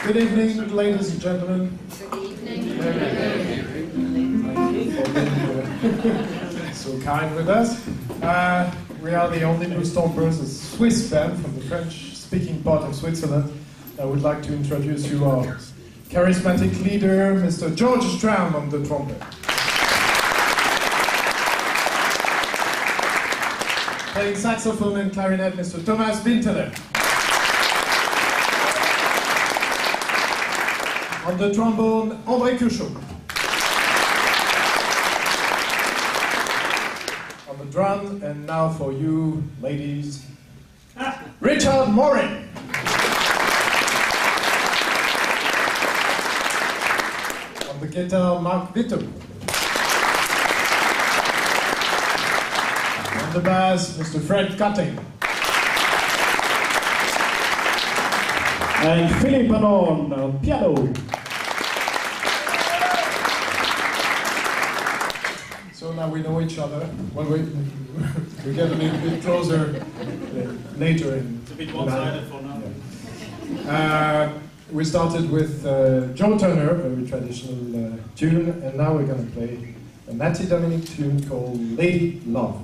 Good evening, ladies and gentlemen. Good evening. So kind with us. We are the only Blue Stompers, a Swiss band from the French-speaking part of Switzerland. I would like to introduce you our charismatic leader, Mr. Georges Strahm on the trumpet. Playing saxophone and clarinet, Mr. Thomas Winteler. On the trombone, Curchod. On the drum, and now for you, ladies, Richard Moret. On the guitar, Marc Vittoz. On the bass, Mr. Frederick Cotting. And Philippe Anhorn on piano. So now we know each other. Well, we get a little bit closer later. It's a bit one-sided for now. Yeah. We started with Joe Turner, a very traditional tune, and now we're going to play a Matty Dominic tune called Lady Love.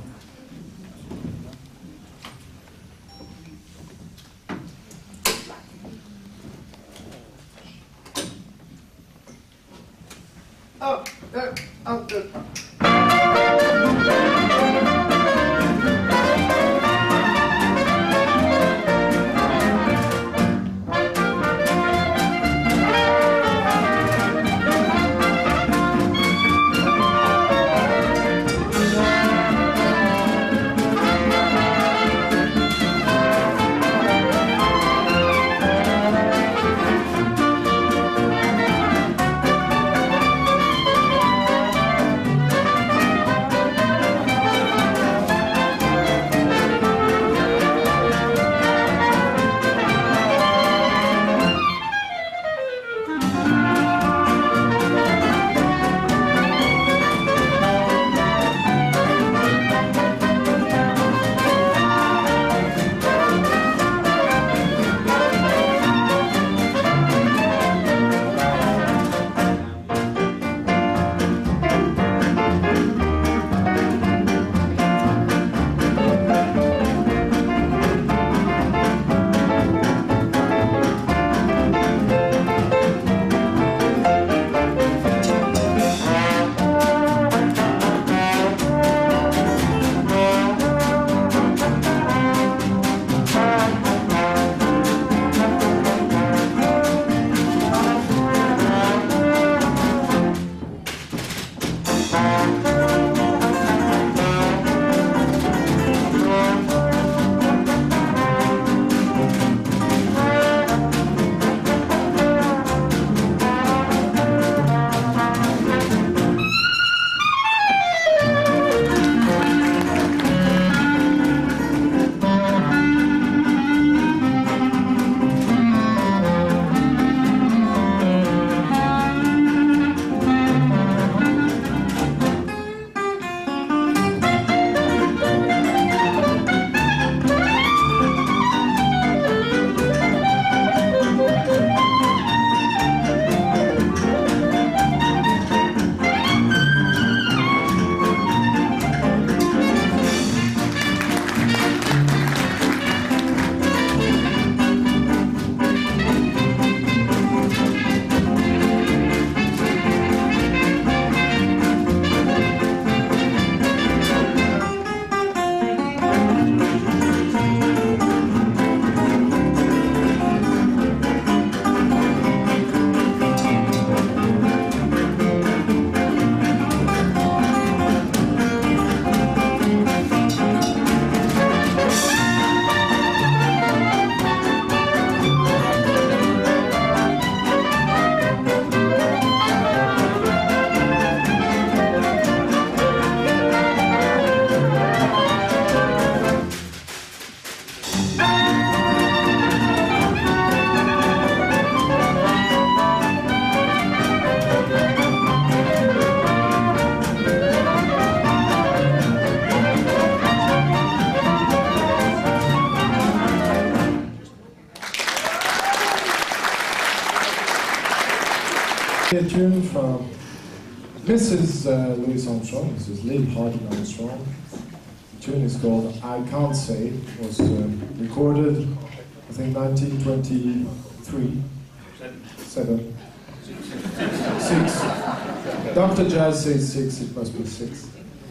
A tune from Mrs. Louis Armstrong, Mrs. Liv Harding Armstrong. The tune is called I Can't Say. It was recorded, I think, 1923. 7. 6. Dr. Jazz says 6, it must be 6.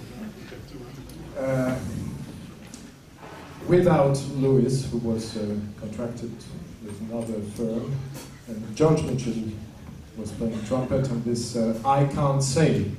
Without Louis, who was contracted with another firm, and George Mitchell was playing trumpet on this I Can't Say.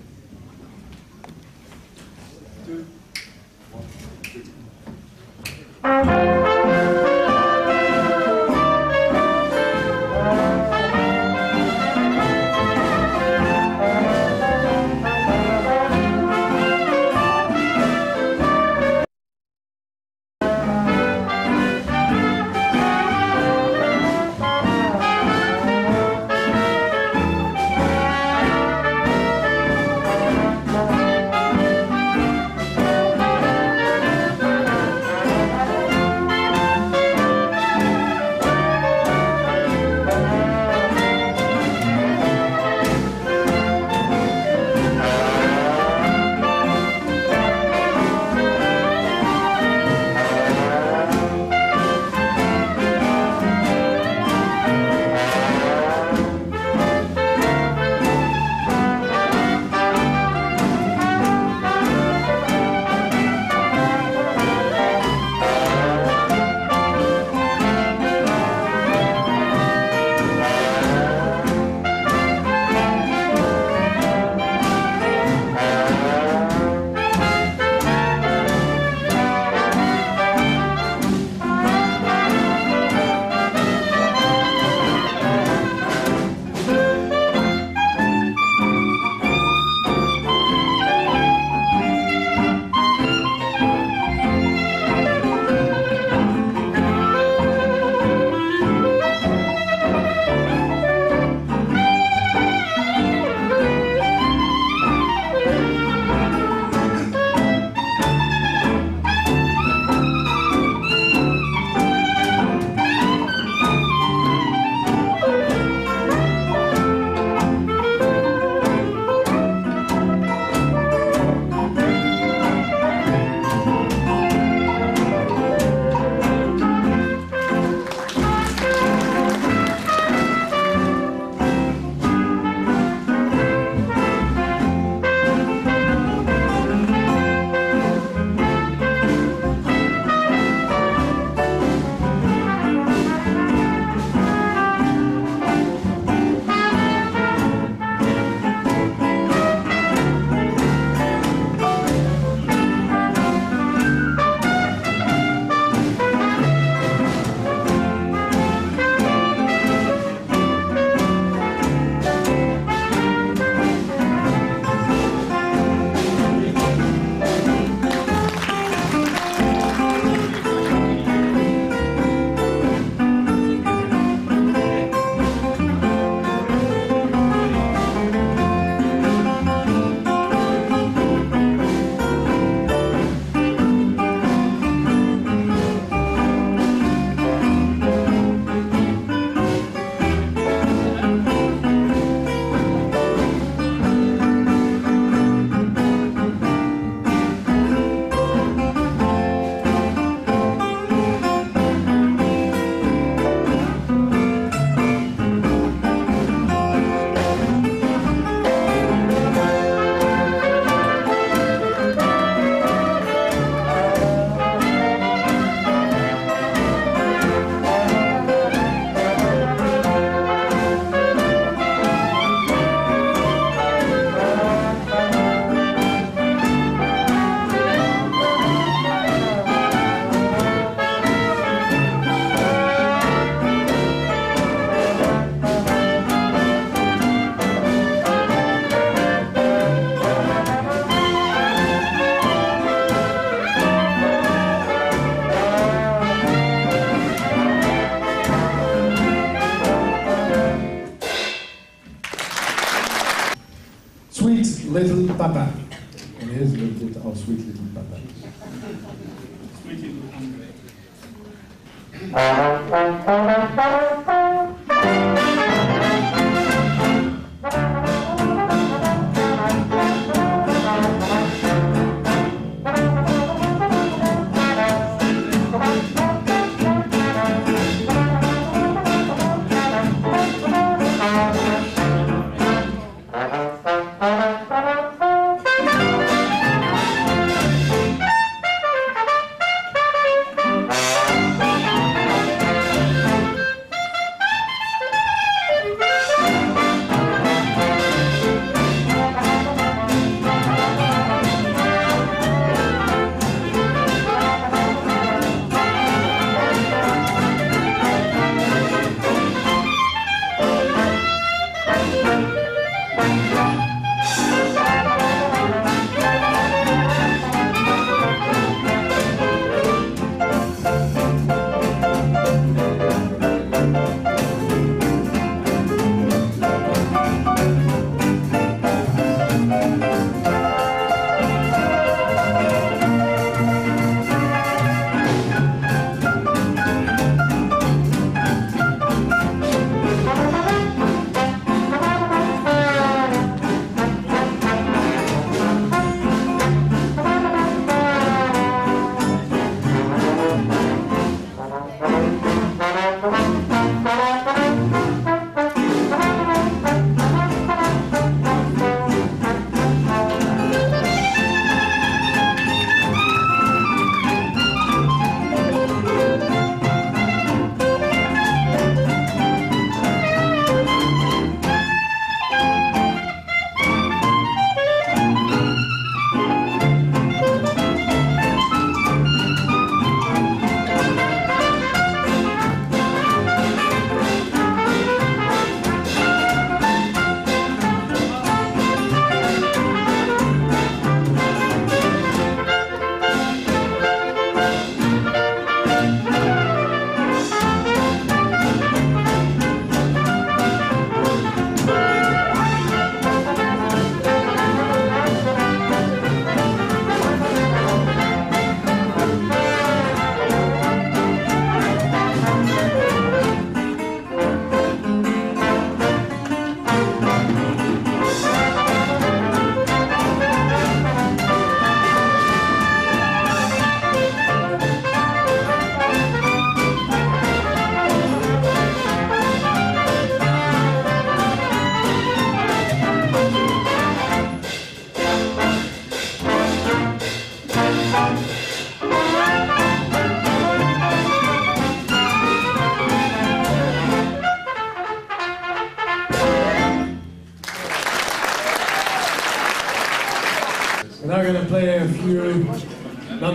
Little Papa. And here's a little bit of Sweet Little Papa. Sweet Little Andre.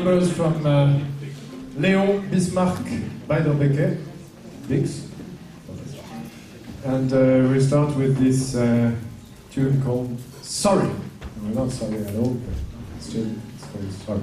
numbers from Léon Bismarck Beiderbecke, Bix. And we start with this tune called Sorry. We're not sorry at all, but still it's called Sorry.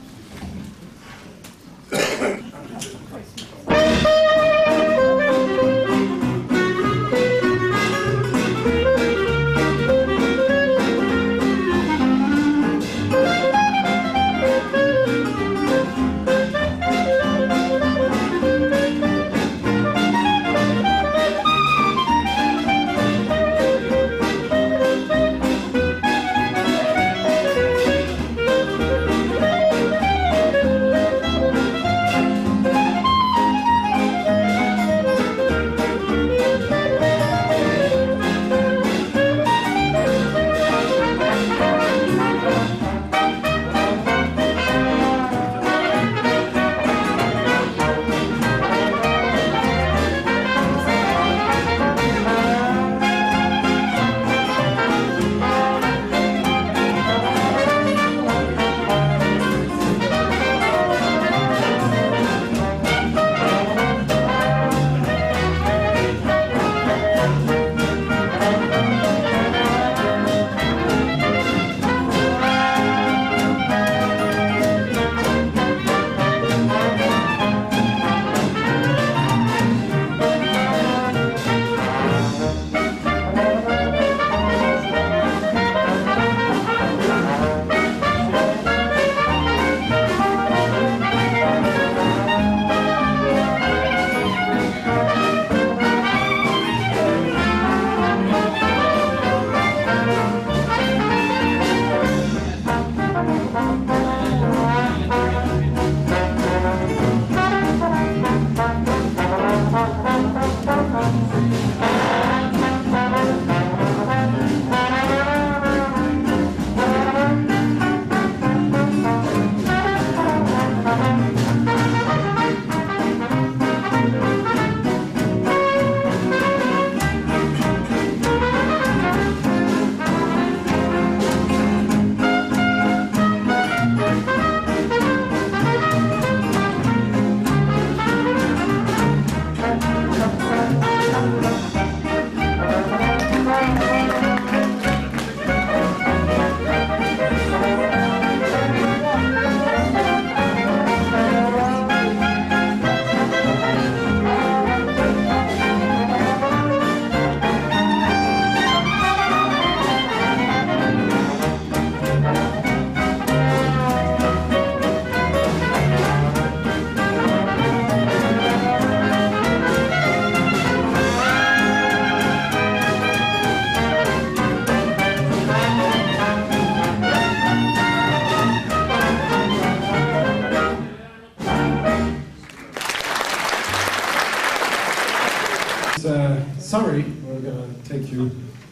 Sorry, we're going to take you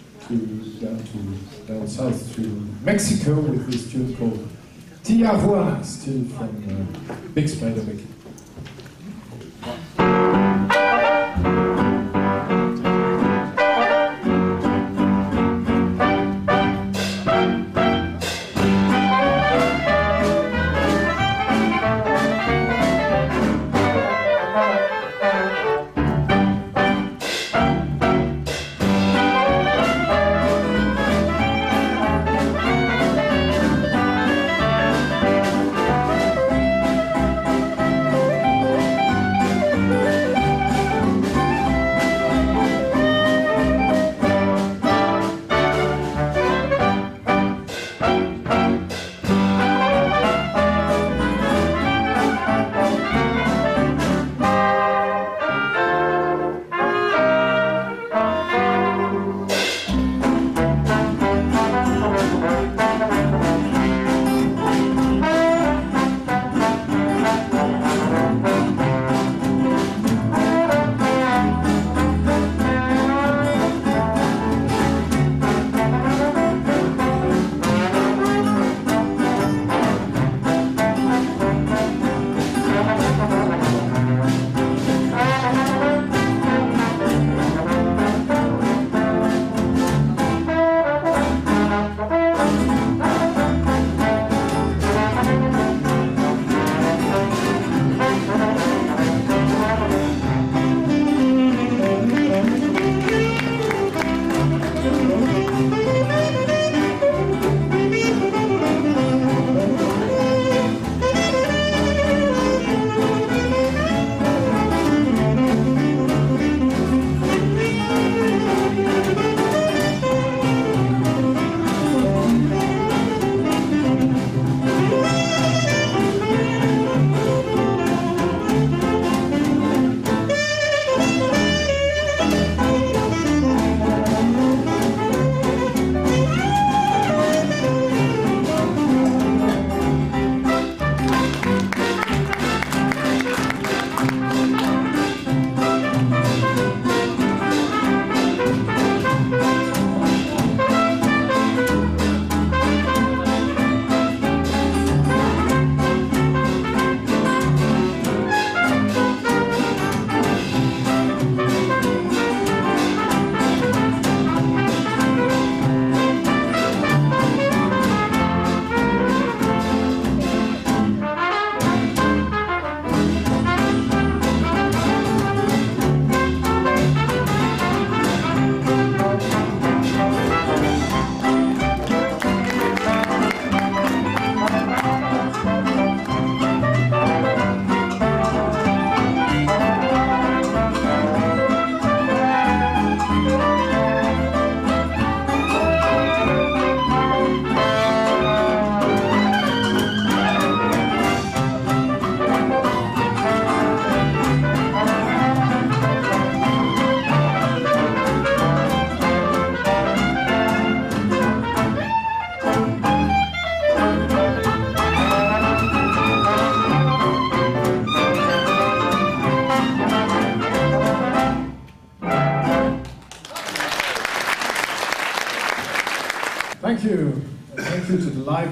down south to Mexico with this tune called Tijuana, still from Big Spider Mickey.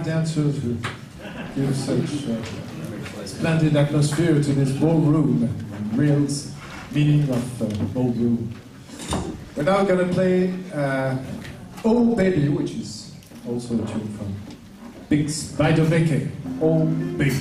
dancers who give such splendid atmosphere to this ballroom, real meaning of ballroom. We're now going to play Oh Baby, which is also a tune from Sidney Bechet. Oh Baby.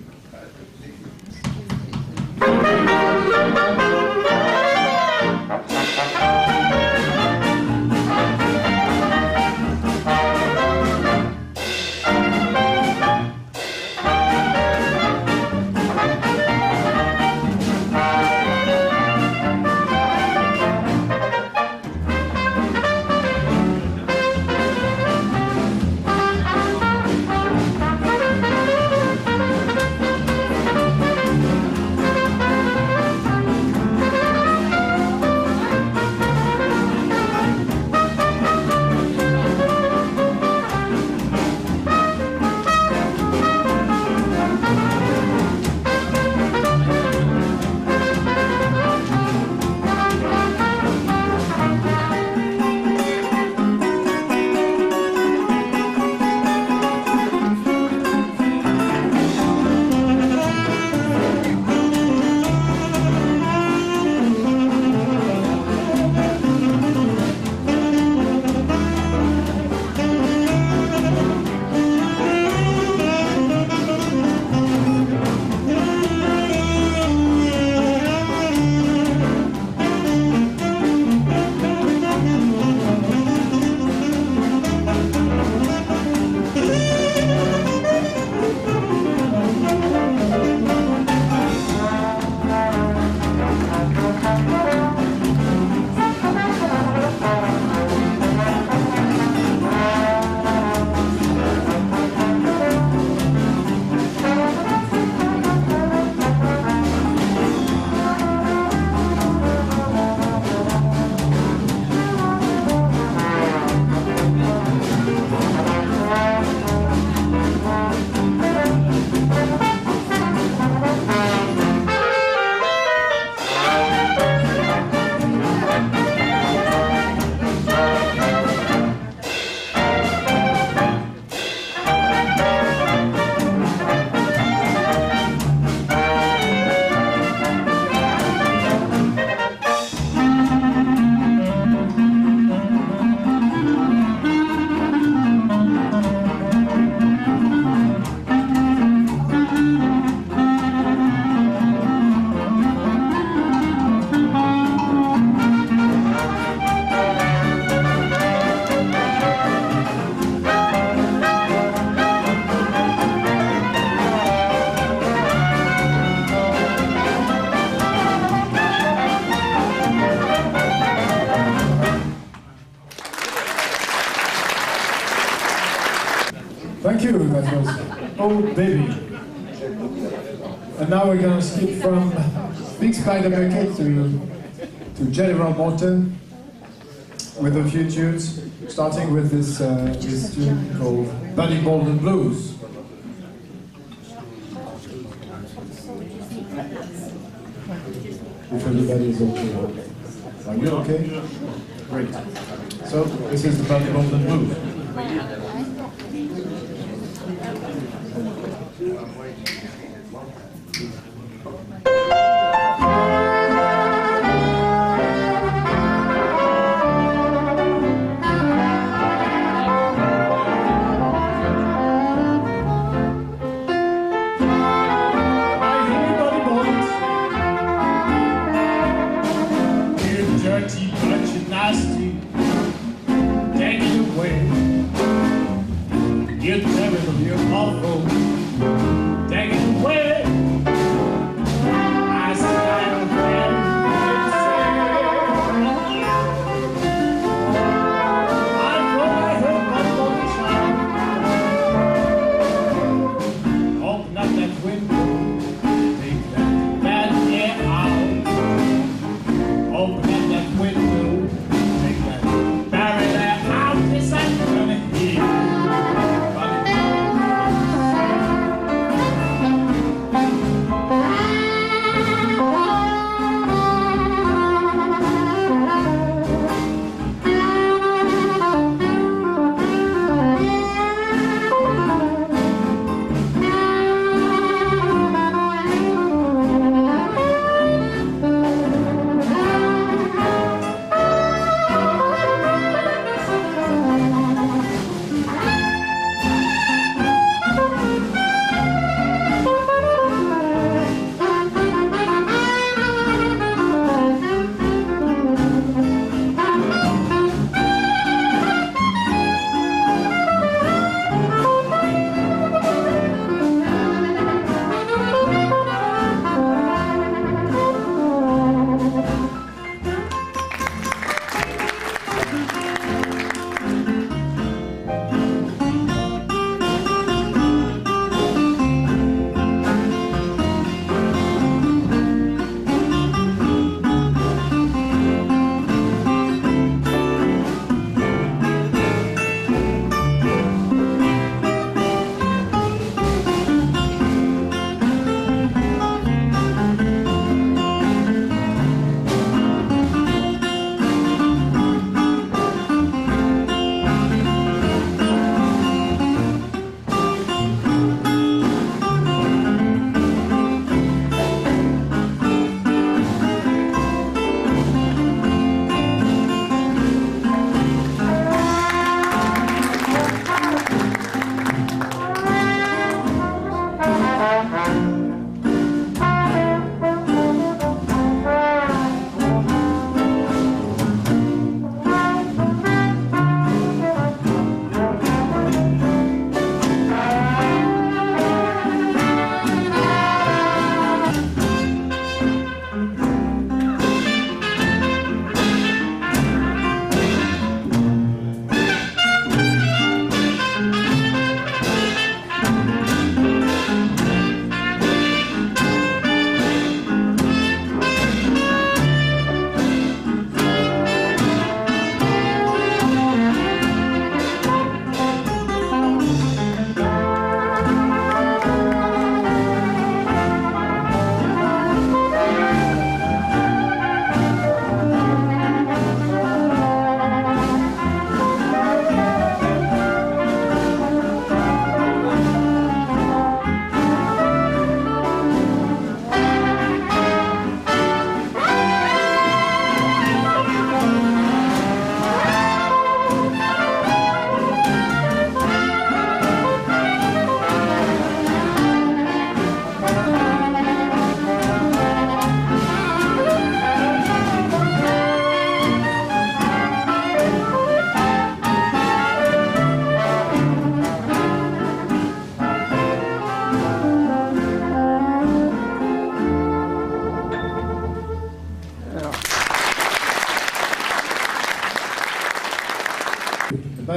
Thank you, that was Oh Baby. And now we're going to skip from Big Sidney Bechet to General Morton with a few tunes, starting with this tune called Bunny Golden Blues. If everybody is okay. Are you okay? Great. So this is the Bunny Golden Blues. You're terrible, you're awful, take it away.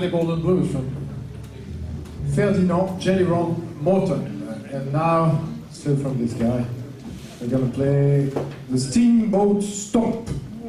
Incredible Blues from Ferdinand General Morton. And now, still from this guy, we're gonna play the Steamboat Stomp.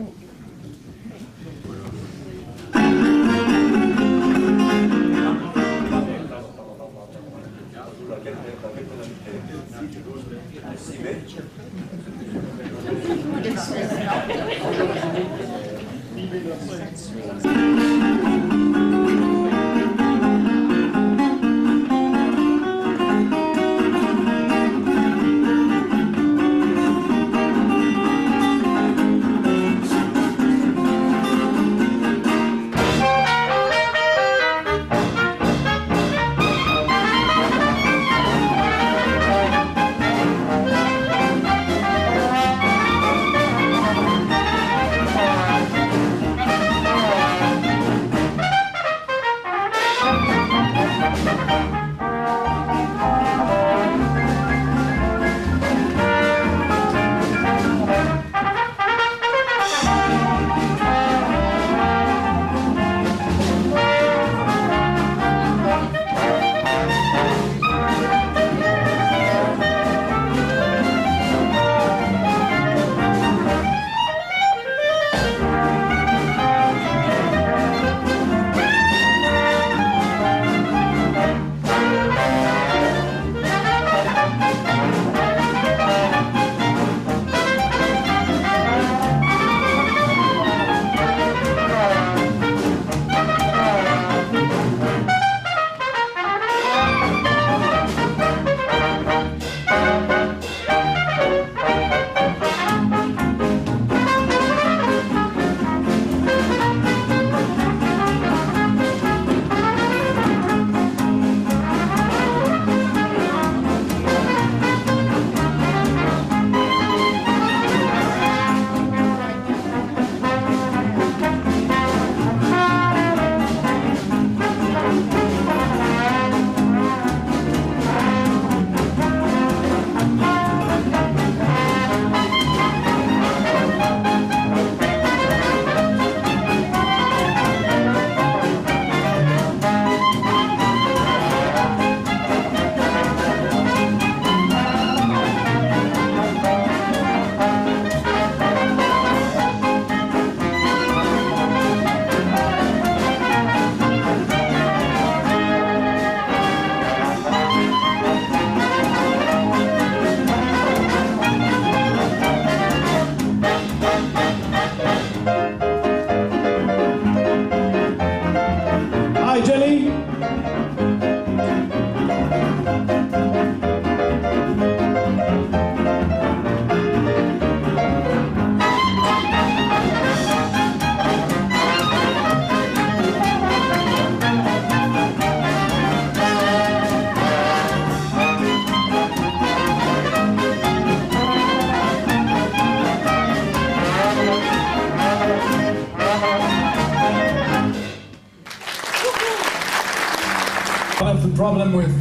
Problem with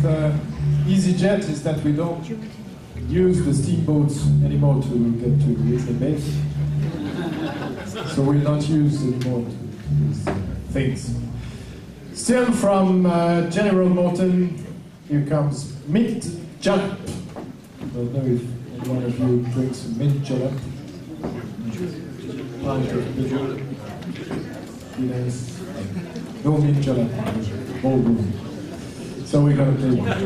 EasyJet is that we don't use the steamboats anymore to get to Whitley base. So we'll not use anymore these things. Still from General Morton, here comes Mint Julep. I don't know if one of you drinks mint julep. Guinness. No mint julep. Ballroom. So we're going to play one.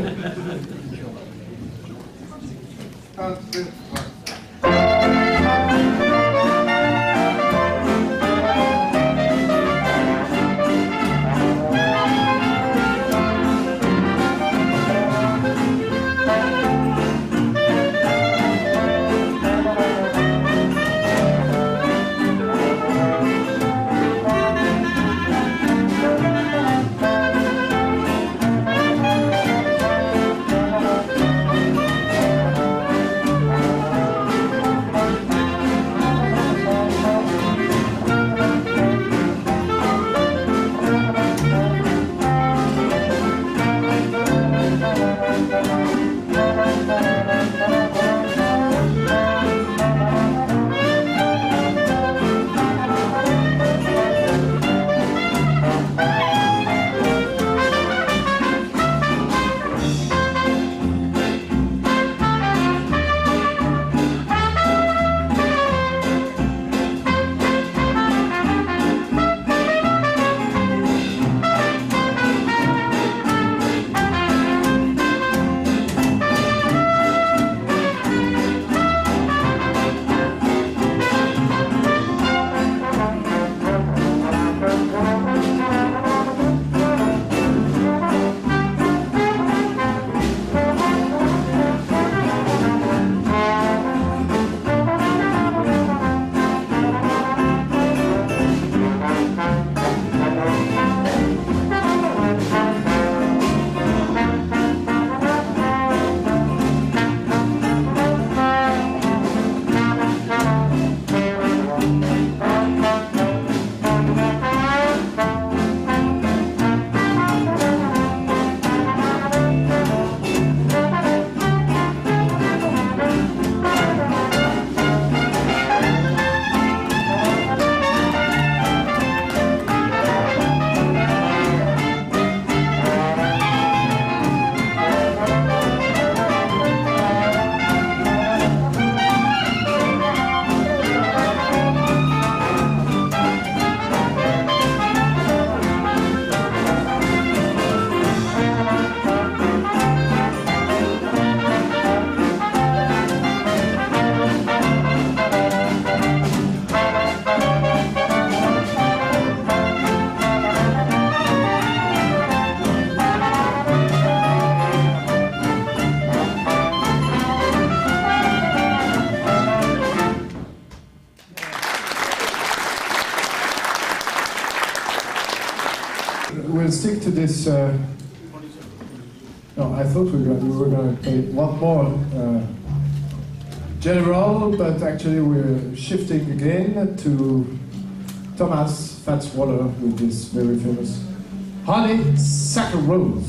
stick to this. No, I thought we were going to play one more general, but actually we're shifting again to Thomas Winteler with this very famous Honey Saccharose.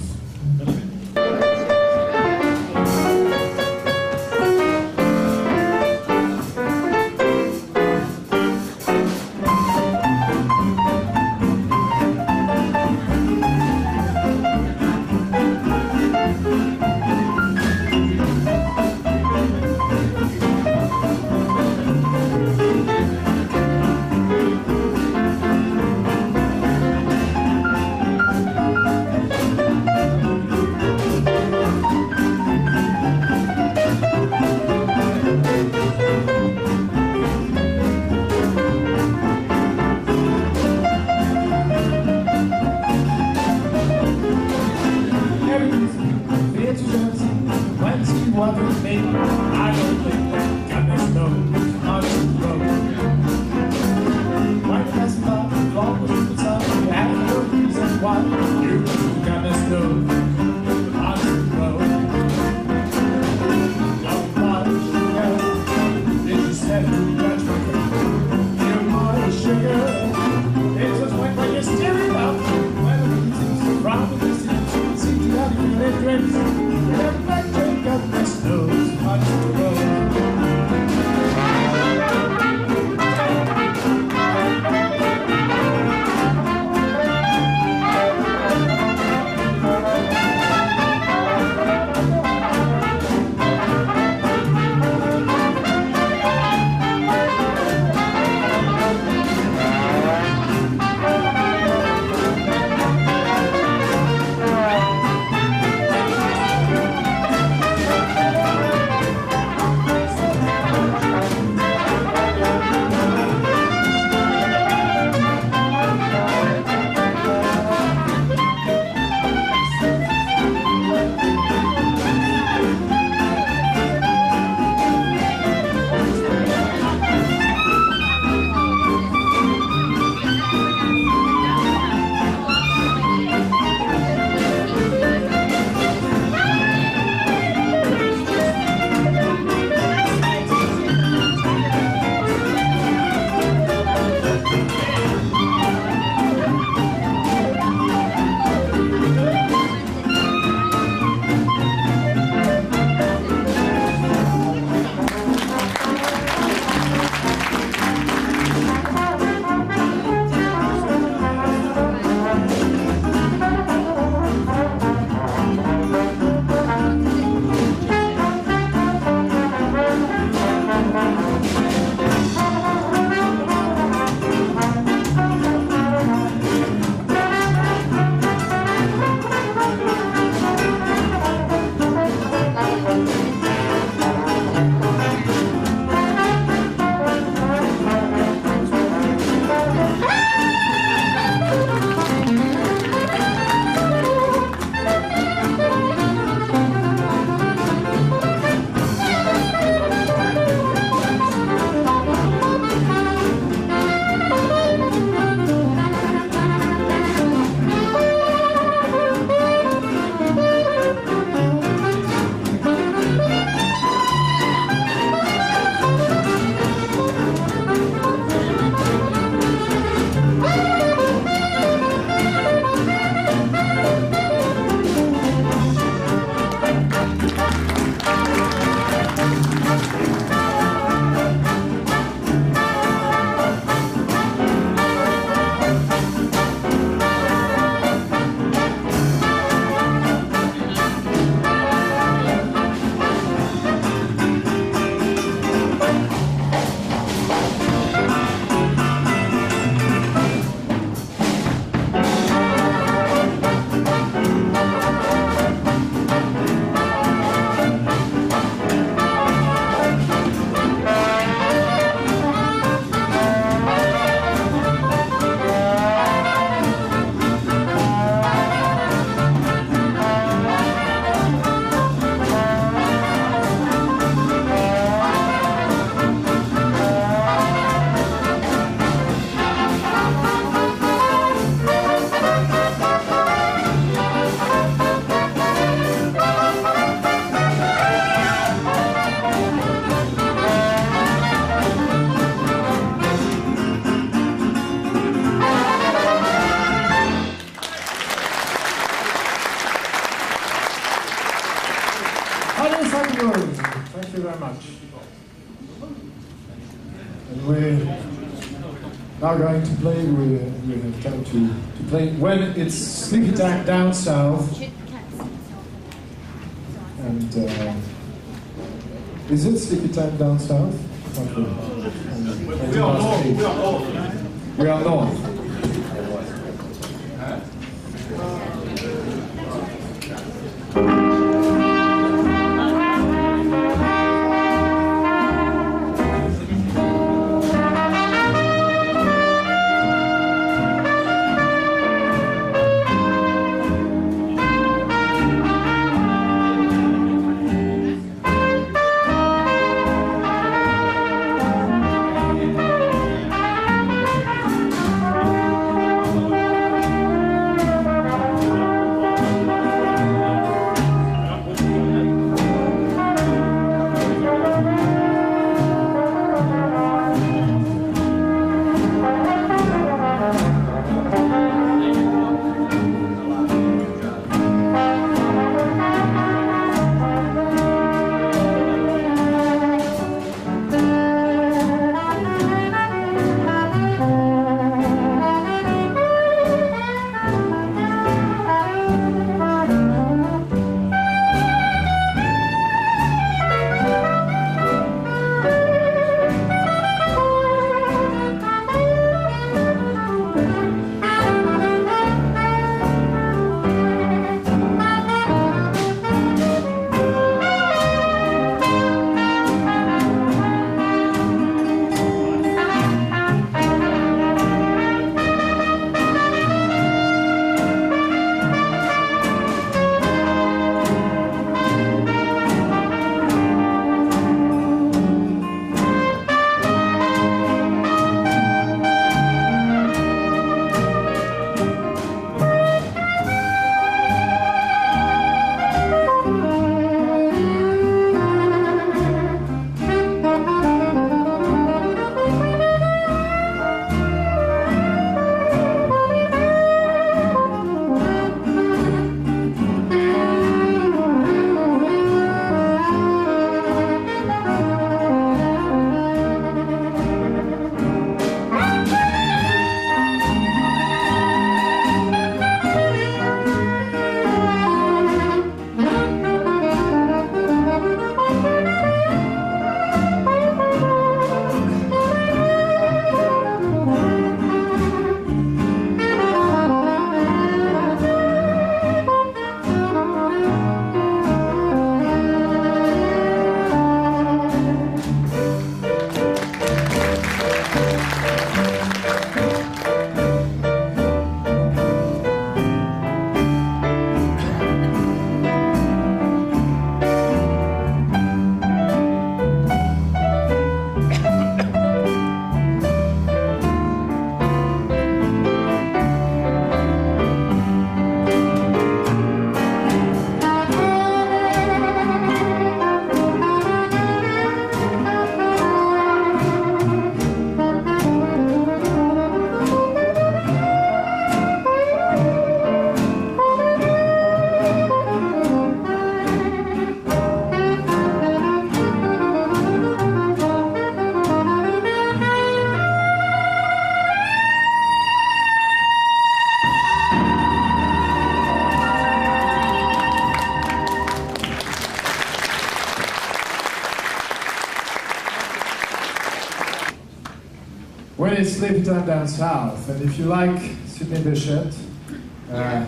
And we're now going to play, we have time to play When It's Sleepy Time Down South. And is it Sleepy Time Down South? Not really. We are north. We are north. When It's Sleepy Time Down South, and if you like Sidney Bechet, I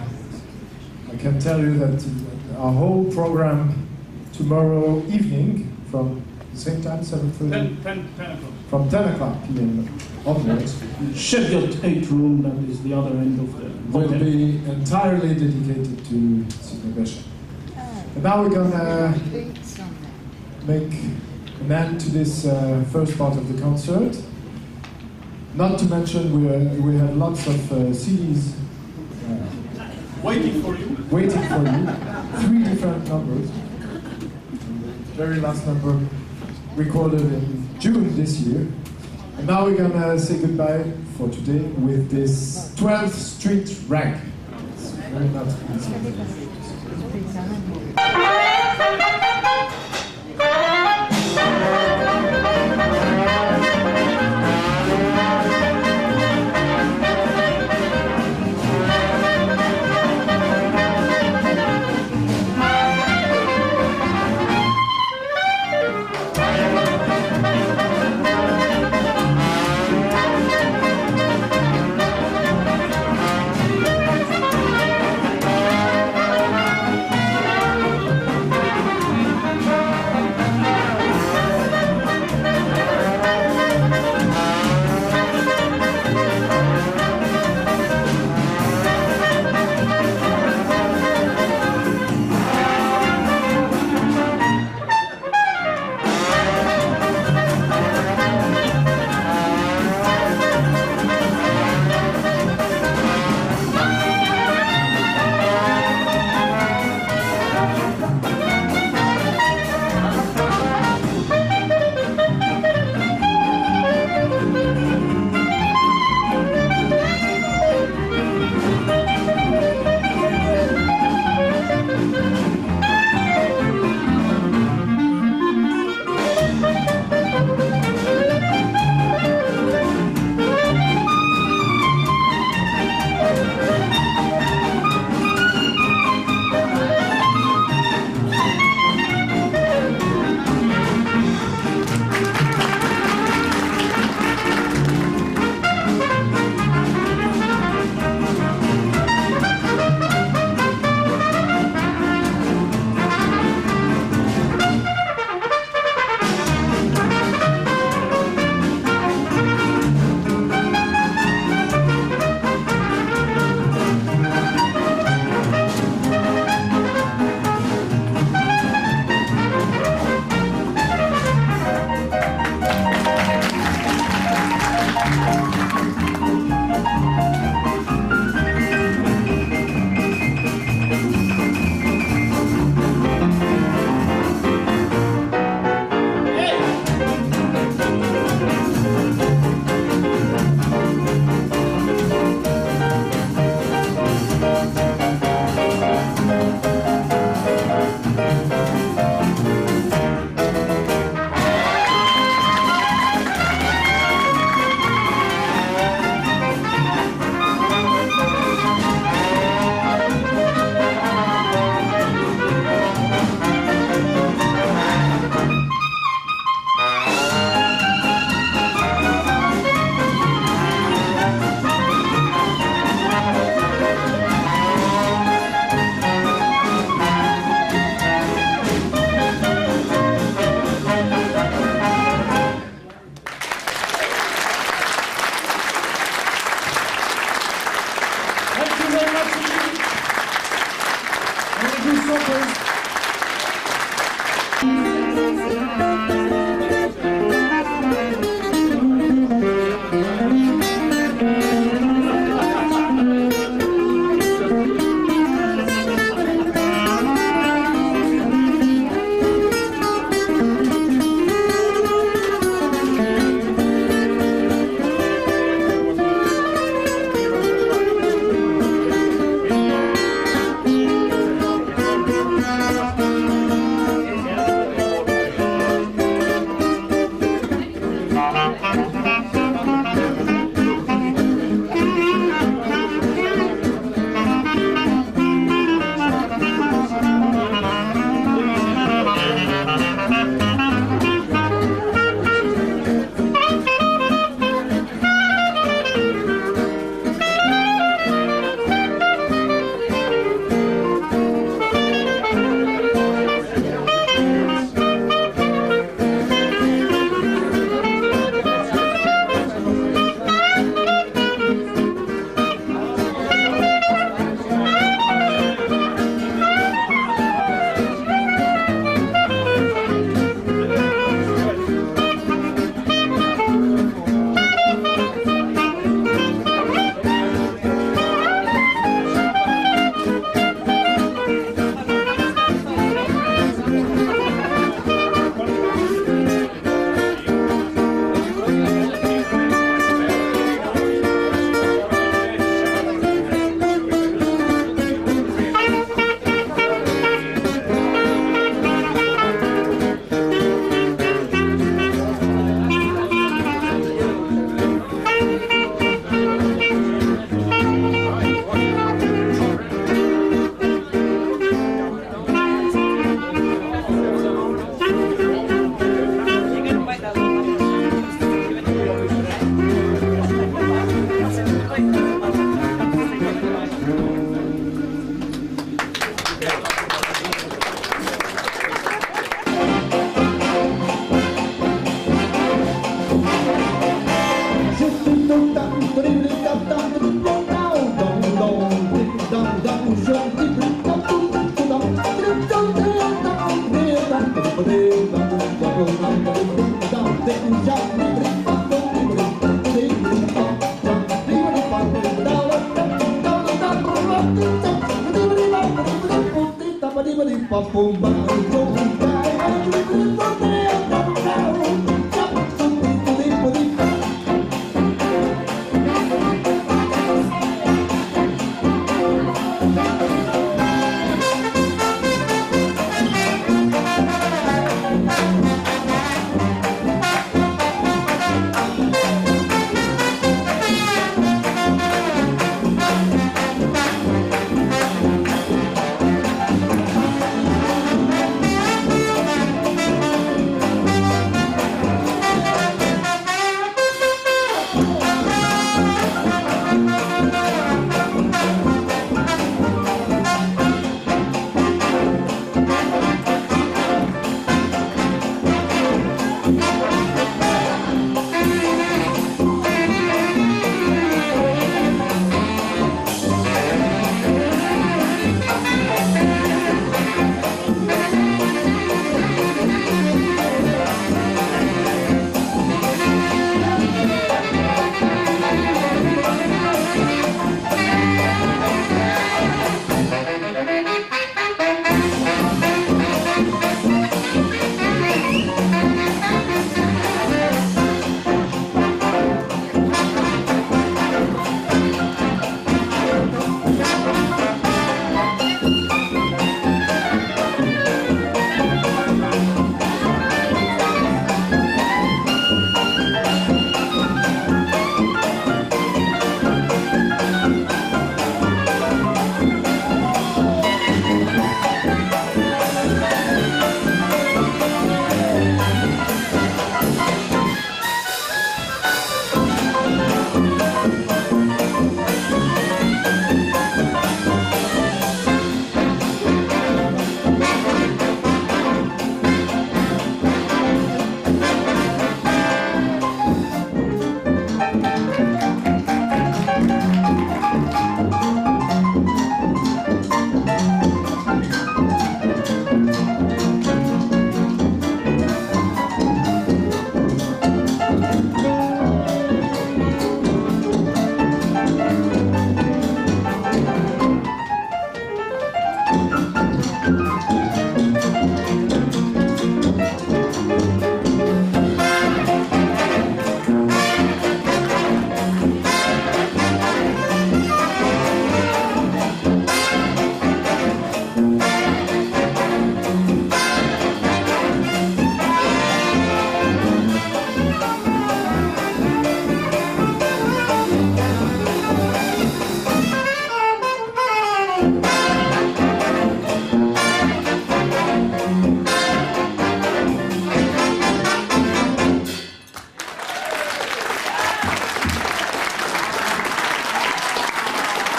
can tell you that our whole program tomorrow evening from the same time, 7:30? 10 o'clock. From 10 o'clock p.m. onwards. Scheduled 8 room, that is the other end of the Will hotel. be entirely dedicated to Sidney Bechet. And now we're gonna make an end to this first part of the concert. Not to mention we have lots of CDs Waiting for you. waiting for you. 3 different numbers. The very last number recorded in June this year. And now we're gonna say goodbye for today with this 12th Street Rag. It's very not easy.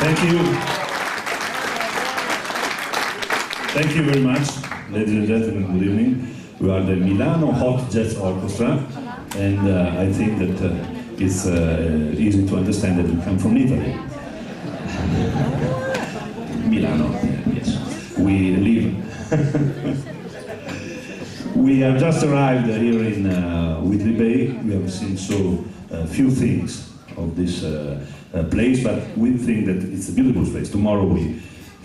Thank you. Thank you very much, ladies and gentlemen, good evening. We are the Milano Hot Jazz Orchestra, and I think that it's easy to understand that we come from Italy. Milano, yes. We live. We have just arrived here in Whitley Bay. We have seen so few things of this place, but we think that it's a beautiful place. Tomorrow we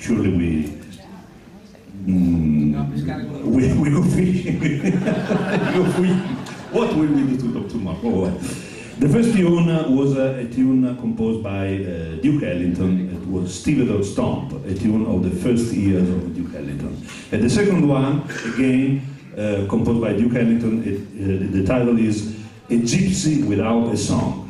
go fishing. What will we do tomorrow? Oh, the first tune was a tune composed by Duke Ellington. It was Stevedore Stomp, a tune of the first years of Duke Ellington. And the second one, again, composed by Duke Ellington, the title is A Gypsy Without a Song.